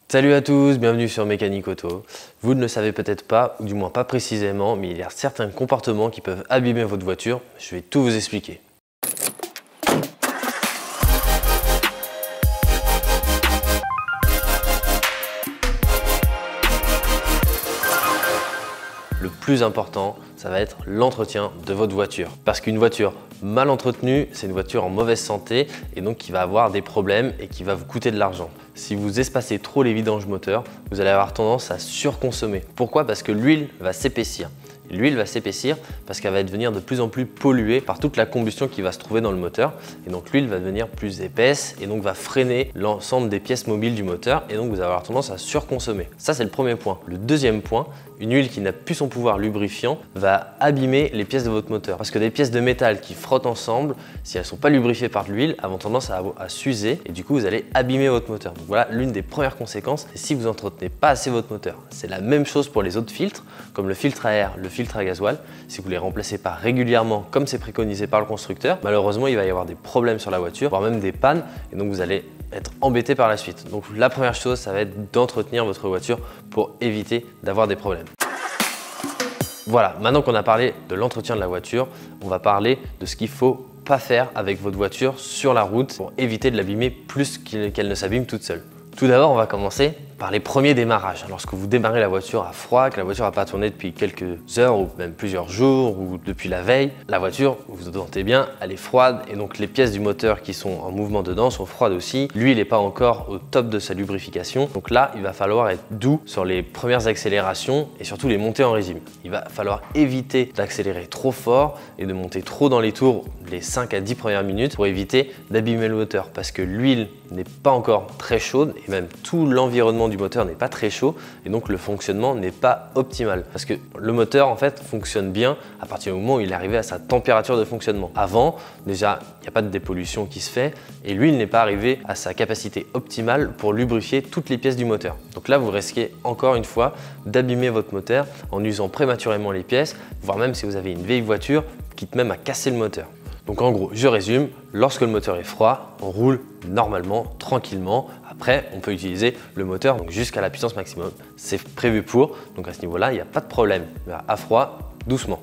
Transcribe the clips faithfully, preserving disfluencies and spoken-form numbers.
Salut à tous, bienvenue sur Mécanique Auto. Vous ne le savez peut-être pas, ou du moins pas précisément, mais il y a certains comportements qui peuvent abîmer votre voiture. Je vais tout vous expliquer. Le plus important, ça va être l'entretien de votre voiture. Parce qu'une voiture mal entretenue, c'est une voiture en mauvaise santé et donc qui va avoir des problèmes et qui va vous coûter de l'argent. Si vous espacez trop les vidanges moteurs, vous allez avoir tendance à surconsommer. Pourquoi? Parce que l'huile va s'épaissir. L'huile va s'épaissir parce qu'elle va devenir de plus en plus polluée par toute la combustion qui va se trouver dans le moteur. Et donc l'huile va devenir plus épaisse et donc va freiner l'ensemble des pièces mobiles du moteur et donc vous allez avoir tendance à surconsommer. Ça, c'est le premier point. Le deuxième point, une huile qui n'a plus son pouvoir lubrifiant va abîmer les pièces de votre moteur. Parce que des pièces de métal qui frottent ensemble, si elles ne sont pas lubrifiées par de l'huile, elles ont tendance à, à s'user et du coup vous allez abîmer votre moteur. Donc voilà l'une des premières conséquences. Et si vous n'entretenez pas assez votre moteur, c'est la même chose pour les autres filtres, comme le filtre à air, le filtre à gasoil. Si vous ne les remplacez pas régulièrement comme c'est préconisé par le constructeur, malheureusement il va y avoir des problèmes sur la voiture, voire même des pannes et donc vous allez être embêté par la suite. Donc la première chose, ça va être d'entretenir votre voiture pour éviter d'avoir des problèmes. Voilà, maintenant qu'on a parlé de l'entretien de la voiture, on va parler de ce qu'il faut pas faire avec votre voiture sur la route pour éviter de l'abîmer plus qu'elle ne s'abîme toute seule. Tout d'abord, on va commencer par les premiers démarrages. Lorsque vous démarrez la voiture à froid, que la voiture n'a pas tourné depuis quelques heures ou même plusieurs jours ou depuis la veille, la voiture, vous vous sentez bien, elle est froide et donc les pièces du moteur qui sont en mouvement dedans sont froides aussi. L'huile n'est pas encore au top de sa lubrification. Donc là, il va falloir être doux sur les premières accélérations et surtout les montées en régime. Il va falloir éviter d'accélérer trop fort et de monter trop dans les tours les cinq à dix premières minutes pour éviter d'abîmer le moteur parce que l'huile n'est pas encore très chaude et même tout l'environnement du moteur n'est pas très chaud et donc le fonctionnement n'est pas optimal parce que le moteur en fait fonctionne bien à partir du moment où il est arrivé à sa température de fonctionnement. Avant, déjà, il n'y a pas de dépollution qui se fait et l'huile n'est pas arrivée à sa capacité optimale pour lubrifier toutes les pièces du moteur. Donc là, vous risquez encore une fois d'abîmer votre moteur en usant prématurément les pièces, voire même si vous avez une vieille voiture, quitte même à casser le moteur. Donc en gros, je résume, lorsque le moteur est froid, on roule normalement, tranquillement. Après, on peut utiliser le moteur donc jusqu'à la puissance maximum. C'est prévu pour, donc à ce niveau-là, il n'y a pas de problème. Mais à froid, doucement.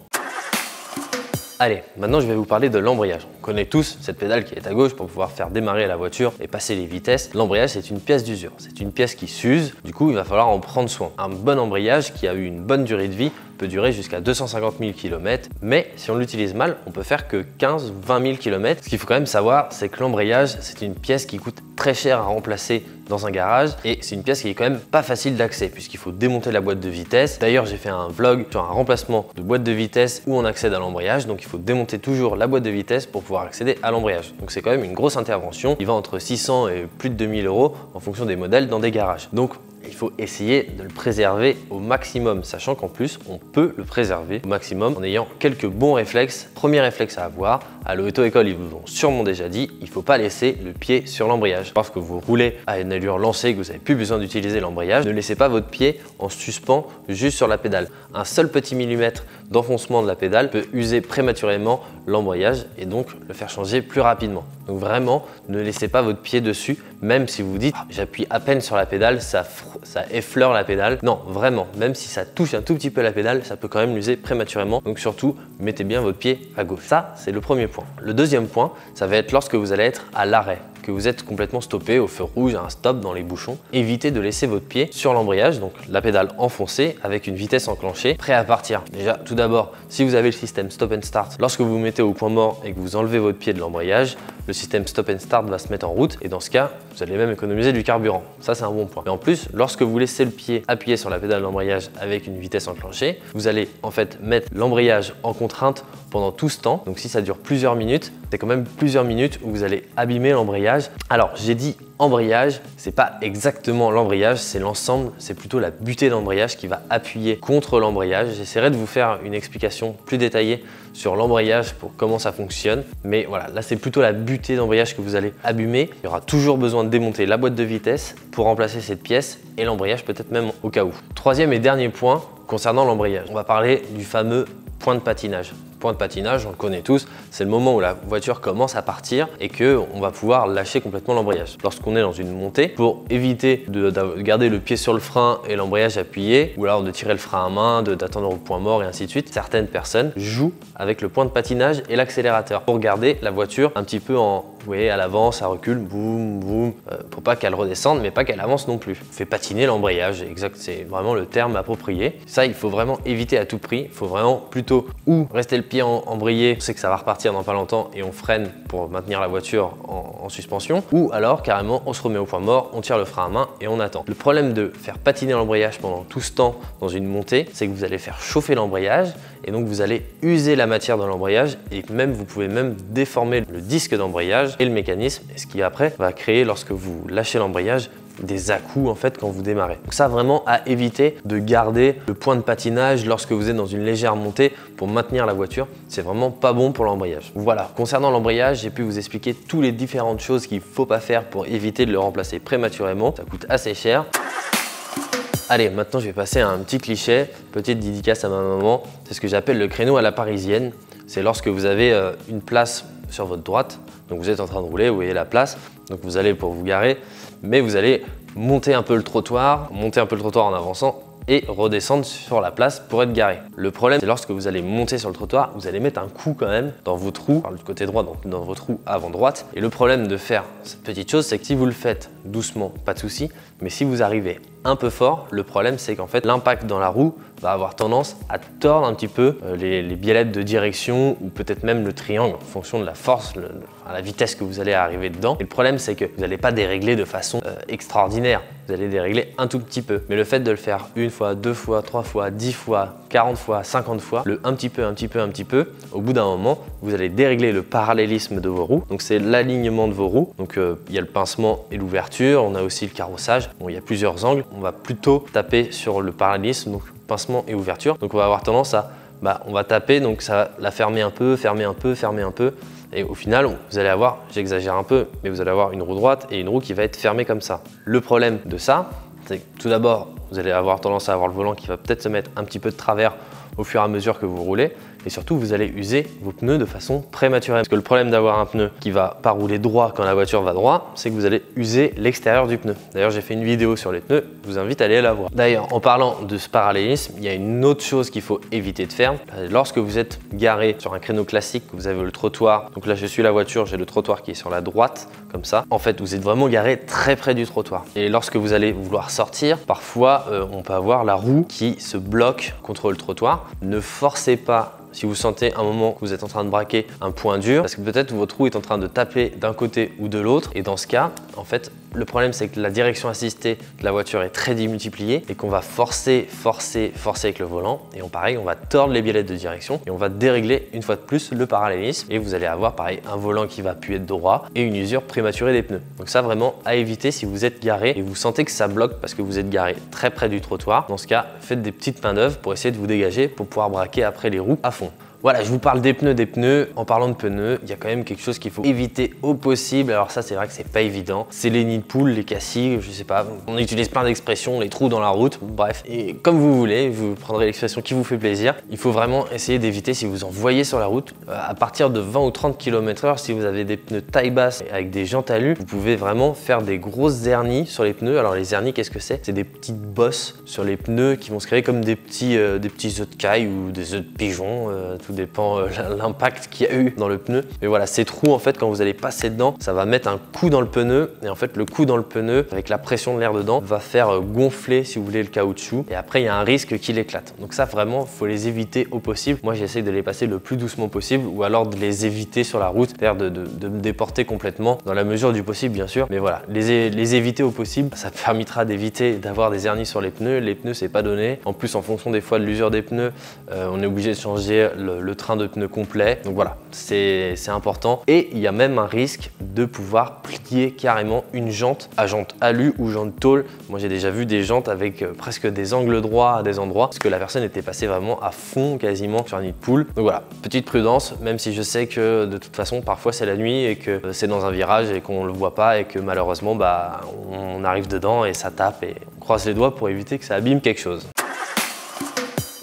Allez, maintenant je vais vous parler de l'embrayage. On connaît tous cette pédale qui est à gauche pour pouvoir faire démarrer la voiture et passer les vitesses. L'embrayage, c'est une pièce d'usure. C'est une pièce qui s'use, du coup il va falloir en prendre soin. Un bon embrayage qui a eu une bonne durée de vie peut durer jusqu'à deux cent cinquante mille kilomètres, mais si on l'utilise mal, on peut faire que quinze à vingt mille kilomètres. Ce qu'il faut quand même savoir, c'est que l'embrayage, c'est une pièce qui coûte très cher à remplacer dans un garage et c'est une pièce qui est quand même pas facile d'accès puisqu'il faut démonter la boîte de vitesse. D'ailleurs, j'ai fait un vlog sur un remplacement de boîte de vitesse où on accède à l'embrayage, donc il faut démonter toujours la boîte de vitesse pour pouvoir accéder à l'embrayage. Donc c'est quand même une grosse intervention. Il va entre six cents et plus de deux mille euros en fonction des modèles dans des garages. Donc il faut essayer de le préserver au maximum, sachant qu'en plus, on peut le préserver au maximum en ayant quelques bons réflexes. Premier réflexe à avoir, à l'auto-école, ils vous ont sûrement déjà dit, il ne faut pas laisser le pied sur l'embrayage. Parce que vous roulez à une allure lancée, que vous n'avez plus besoin d'utiliser l'embrayage, ne laissez pas votre pied en suspens juste sur la pédale. Un seul petit millimètre d'enfoncement de la pédale peut user prématurément l'embrayage et donc le faire changer plus rapidement. Donc vraiment, ne laissez pas votre pied dessus, même si vous dites ah, j'appuie à peine sur la pédale, ça, ça effleure la pédale. Non, vraiment, même si ça touche un tout petit peu la pédale, ça peut quand même l'user prématurément. Donc surtout, mettez bien votre pied à gauche. Ça, c'est le premier point. Le deuxième point, ça va être lorsque vous allez être à l'arrêt, que vous êtes complètement stoppé au feu rouge, à un stop dans les bouchons. Évitez de laisser votre pied sur l'embrayage, donc la pédale enfoncée avec une vitesse enclenchée, prêt à partir. Déjà, tout d'abord, si vous avez le système stop and start, lorsque vous vous mettez au point mort et que vous enlevez votre pied de l'embrayage, le système stop and start va se mettre en route et dans ce cas, vous allez même économiser du carburant. Ça, c'est un bon point. Mais en plus, lorsque vous laissez le pied appuyé sur la pédale d'embrayage avec une vitesse enclenchée, vous allez en fait mettre l'embrayage en contrainte pendant tout ce temps. Donc si ça dure plusieurs minutes, c'est quand même plusieurs minutes où vous allez abîmer l'embrayage. Alors, j'ai dit embrayage, c'est pas exactement l'embrayage, c'est l'ensemble, c'est plutôt la butée d'embrayage qui va appuyer contre l'embrayage. J'essaierai de vous faire une explication plus détaillée sur l'embrayage pour comment ça fonctionne. Mais voilà, là c'est plutôt la butée d'embrayage que vous allez abîmer. Il y aura toujours besoin de démonter la boîte de vitesse pour remplacer cette pièce et l'embrayage peut-être même au cas où. Troisième et dernier point concernant l'embrayage, on va parler du fameux point de patinage. point de patinage, on le connaît tous, c'est le moment où la voiture commence à partir et qu'on va pouvoir lâcher complètement l'embrayage. Lorsqu'on est dans une montée, pour éviter de, de garder le pied sur le frein et l'embrayage appuyé, ou alors de tirer le frein à main, d'attendre au point mort et ainsi de suite, certaines personnes jouent avec le point de patinage et l'accélérateur pour garder la voiture un petit peu en, vous voyez, à l'avant, ça recule, boum, boum, euh, pour pas qu'elle redescende, mais pas qu'elle avance non plus. Fait patiner l'embrayage, exact, c'est vraiment le terme approprié. Ça, il faut vraiment éviter à tout prix. Il faut vraiment plutôt ou rester le pied en, embrayé, on sait que ça va repartir dans pas longtemps et on freine pour maintenir la voiture en, en suspension, ou alors carrément on se remet au point mort, on tire le frein à main et on attend. Le problème de faire patiner l'embrayage pendant tout ce temps dans une montée, c'est que vous allez faire chauffer l'embrayage et donc vous allez user la matière dans l'embrayage et même vous pouvez même déformer le disque d'embrayage et le mécanisme, et ce qui après va créer, lorsque vous lâchez l'embrayage, des à-coups en fait quand vous démarrez. Donc ça, vraiment à éviter de garder le point de patinage lorsque vous êtes dans une légère montée pour maintenir la voiture. C'est vraiment pas bon pour l'embrayage. Voilà, concernant l'embrayage, j'ai pu vous expliquer toutes les différentes choses qu'il ne faut pas faire pour éviter de le remplacer prématurément. Ça coûte assez cher. Allez, maintenant je vais passer à un petit cliché, petite dédicace à ma maman. C'est ce que j'appelle le créneau à la parisienne. C'est lorsque vous avez euh, une place sur votre droite, donc vous êtes en train de rouler, vous voyez la place, donc vous allez pour vous garer, mais vous allez monter un peu le trottoir, monter un peu le trottoir en avançant et redescendre sur la place pour être garé. Le problème, c'est lorsque vous allez monter sur le trottoir, vous allez mettre un coup quand même dans votre roue, par le côté droit, donc dans votre roue avant droite. Et le problème de faire cette petite chose, c'est que si vous le faites doucement, pas de souci, mais si vous arrivez un peu fort, le problème c'est qu'en fait l'impact dans la roue va avoir tendance à tordre un petit peu les, les biellettes de direction ou peut-être même le triangle en fonction de la force, le, à la vitesse que vous allez arriver dedans. Et le problème c'est que vous n'allez pas dérégler de façon euh, extraordinaire, vous allez dérégler un tout petit peu. Mais le fait de le faire une fois, deux fois, trois fois, dix fois, quarante fois, cinquante fois, le un petit peu, un petit peu, un petit peu, au bout d'un moment, vous allez dérégler le parallélisme de vos roues. Donc c'est l'alignement de vos roues. Donc euh, il y a le pincement et l'ouverture, on a aussi le carrossage. Bon, il y a plusieurs angles. On va plutôt taper sur le parallélisme, donc pincement et ouverture. Donc on va avoir tendance à, bah, on va taper, donc ça va la fermer un peu, fermer un peu, fermer un peu. Et au final, vous allez avoir, j'exagère un peu, mais vous allez avoir une roue droite et une roue qui va être fermée comme ça. Le problème de ça, c'est que tout d'abord, vous allez avoir tendance à avoir le volant qui va peut-être se mettre un petit peu de travers au fur et à mesure que vous roulez. Et surtout, vous allez user vos pneus de façon prématurée. Parce que le problème d'avoir un pneu qui va pas rouler droit quand la voiture va droit, c'est que vous allez user l'extérieur du pneu. D'ailleurs, j'ai fait une vidéo sur les pneus, je vous invite à aller la voir. D'ailleurs, en parlant de ce parallélisme, il y a une autre chose qu'il faut éviter de faire. Lorsque vous êtes garé sur un créneau classique, que vous avez le trottoir, donc là je suis la voiture, j'ai le trottoir qui est sur la droite, comme ça. En fait, vous êtes vraiment garé très près du trottoir. Et lorsque vous allez vouloir sortir, parfois euh, on peut avoir la roue qui se bloque contre le trottoir. Ne forcez pas. Si vous sentez un moment que vous êtes en train de braquer un point dur, parce que peut-être votre roue est en train de taper d'un côté ou de l'autre, et dans ce cas, en fait, le problème c'est que la direction assistée de la voiture est très démultipliée et qu'on va forcer, forcer, forcer avec le volant, et on, pareil, on va tordre les biellettes de direction et on va dérégler une fois de plus le parallélisme, et vous allez avoir pareil un volant qui va plus être droit et une usure prématurée des pneus. Donc ça, vraiment à éviter si vous êtes garé et vous sentez que ça bloque parce que vous êtes garé très près du trottoir. Dans ce cas, faites des petites manœuvres pour essayer de vous dégager pour pouvoir braquer après les roues à fond. Voilà, je vous parle des pneus, des pneus. En parlant de pneus, il y a quand même quelque chose qu'il faut éviter au possible. Alors ça, c'est vrai que c'est pas évident. C'est les nids de poule, les cassis, je sais pas. On utilise plein d'expressions, les trous dans la route, bref. Et comme vous voulez, vous prendrez l'expression qui vous fait plaisir. Il faut vraiment essayer d'éviter, si vous en voyez sur la route, à partir de vingt ou trente kilomètres heure, si vous avez des pneus taille basse avec des jantes alu, vous pouvez vraiment faire des grosses hernies sur les pneus. Alors les hernies, qu'est-ce que c'est? C'est des petites bosses sur les pneus qui vont se créer comme des petits, euh, des petits œufs de caille ou des œufs de pigeon, euh, tout dépend euh, l'impact qu'il y a eu dans le pneu. Mais voilà, ces trous, en fait, quand vous allez passer dedans, ça va mettre un coup dans le pneu. Et en fait, le coup dans le pneu, avec la pression de l'air dedans, va faire gonfler, si vous voulez, le caoutchouc. Et après, il y a un risque qu'il éclate. Donc ça, vraiment, il faut les éviter au possible. Moi, j'essaie de les passer le plus doucement possible ou alors de les éviter sur la route, c'est-à-dire de, de, de me déporter complètement dans la mesure du possible, bien sûr. Mais voilà, les, les éviter au possible, ça permettra d'éviter d'avoir des hernies sur les pneus. Les pneus, c'est pas donné. En plus, en fonction des fois de l'usure des pneus, euh, on est obligé de changer le, le train de pneus complet. Donc voilà, c'est important. Et il y a même un risque de pouvoir plier carrément une jante à jante alu ou jante tôle. Moi, j'ai déjà vu des jantes avec euh, presque des angles droits à des endroits parce que la personne était passée vraiment à fond quasiment sur un nid de poule. Donc voilà, petite prudence, même si je sais que de toute façon, parfois c'est la nuit et que c'est dans un virage et qu'on le voit pas et que malheureusement, bah, on arrive dedans et ça tape et on croise les doigts pour éviter que ça abîme quelque chose.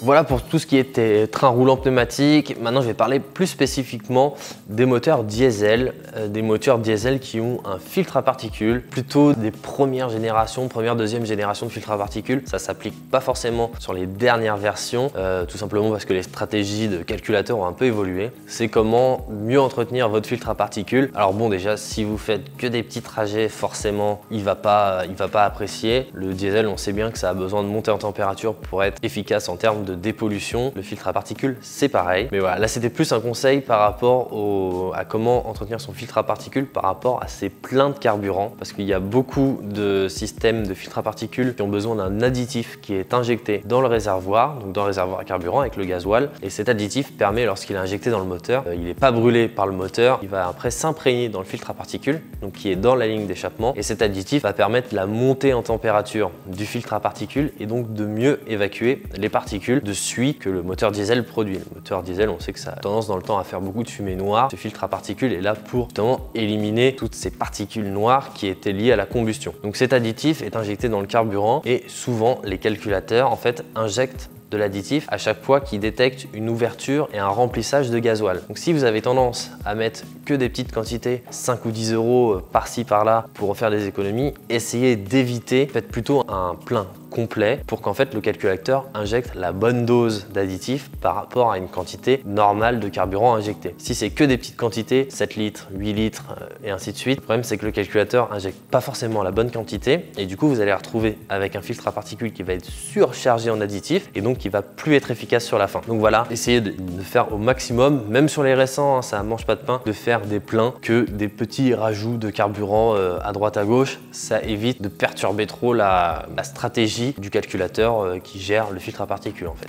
Voilà pour tout ce qui était train roulant pneumatique. Maintenant, je vais parler plus spécifiquement des moteurs diesel, euh, des moteurs diesel qui ont un filtre à particules, plutôt des premières générations, première, deuxième génération de filtres à particules. Ça s'applique pas forcément sur les dernières versions, euh, tout simplement parce que les stratégies de calculateurs ont un peu évolué. C'est comment mieux entretenir votre filtre à particules. Alors bon, déjà, si vous faites que des petits trajets, forcément, il va pas, il va pas apprécier. Le diesel, on sait bien que ça a besoin de monter en température pour être efficace en termes de de dépollution. Le filtre à particules, c'est pareil. Mais voilà, là c'était plus un conseil par rapport au, à comment entretenir son filtre à particules par rapport à ses pleins de carburant, parce qu'il y a beaucoup de systèmes de filtres à particules qui ont besoin d'un additif qui est injecté dans le réservoir, donc dans le réservoir à carburant avec le gasoil, et cet additif permet, lorsqu'il est injecté dans le moteur, euh, il n'est pas brûlé par le moteur, il va après s'imprégner dans le filtre à particules, donc qui est dans la ligne d'échappement, et cet additif va permettre la montée en température du filtre à particules et donc de mieux évacuer les particules de suie que le moteur diesel produit. Le moteur diesel, on sait que ça a tendance dans le temps à faire beaucoup de fumée noire. Ce filtre à particules est là pour justement éliminer toutes ces particules noires qui étaient liées à la combustion. Donc cet additif est injecté dans le carburant et souvent les calculateurs en fait injectent de l'additif à chaque fois qu'ils détectent une ouverture et un remplissage de gasoil. Donc si vous avez tendance à mettre que des petites quantités, cinq ou dix euros par-ci par-là pour faire des économies, essayez d'éviter, faites plutôt un plein complet pour qu'en fait le calculateur injecte la bonne dose d'additif par rapport à une quantité normale de carburant injecté. Si c'est que des petites quantités, sept litres, huit litres et ainsi de suite, le problème c'est que le calculateur injecte pas forcément la bonne quantité et du coup vous allez retrouver avec un filtre à particules qui va être surchargé en additif et donc qui va plus être efficace sur la fin. Donc voilà, essayez de, de faire au maximum, même sur les récents, hein, ça mange pas de pain, de faire des pleins que des petits rajouts de carburant euh, à droite à gauche. Ça évite de perturber trop la, la stratégie du calculateur euh, qui gère le filtre à particules en fait.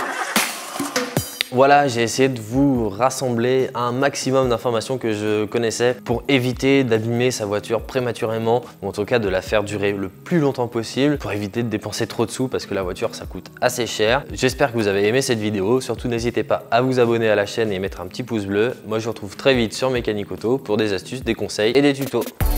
Voilà, j'ai essayé de vous rassembler un maximum d'informations que je connaissais pour éviter d'abîmer sa voiture prématurément ou en tout cas de la faire durer le plus longtemps possible pour éviter de dépenser trop de sous parce que la voiture ça coûte assez cher. J'espère que vous avez aimé cette vidéo, surtout n'hésitez pas à vous abonner à la chaîne et mettre un petit pouce bleu. Moi je vous retrouve très vite sur Mécanique Auto pour des astuces, des conseils et des tutos.